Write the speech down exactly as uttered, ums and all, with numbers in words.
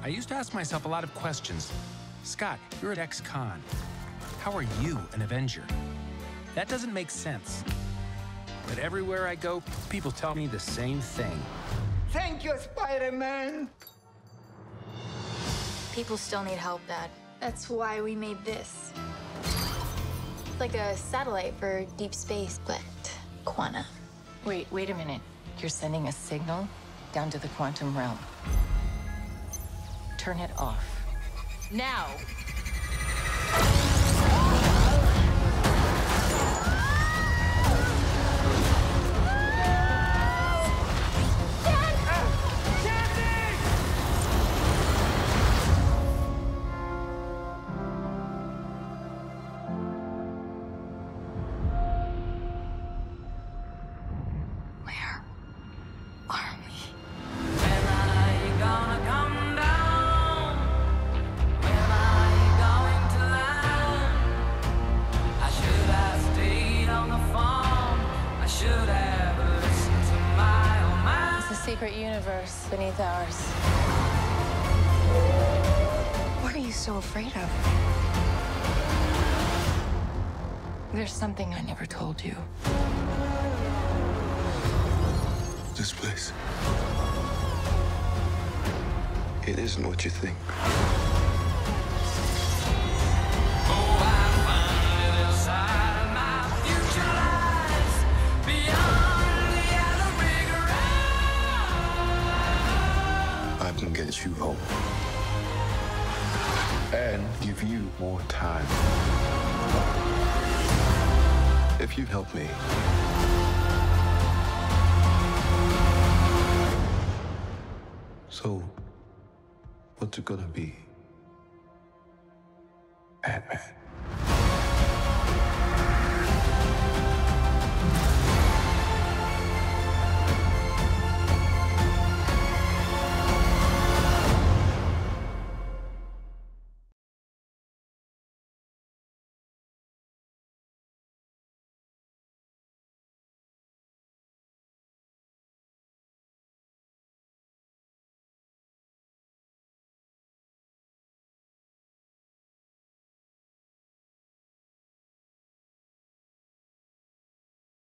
I used to ask myself a lot of questions. Scott, you're at ex-con. How are you an Avenger? That doesn't make sense. But everywhere I go, people tell me the same thing. Thank you, Spider-Man! People still need help, Dad. That's why we made this. It's like a satellite for deep space, but quantum. Wait, wait a minute. You're sending a signal down to the quantum realm. Turn it off. Now! Secret universe beneath ours. What are you so afraid of? There's something I never told you. This place, it isn't what you think. I can get you home and give you more time. If you help me, so what's it gonna be, Ant-Man?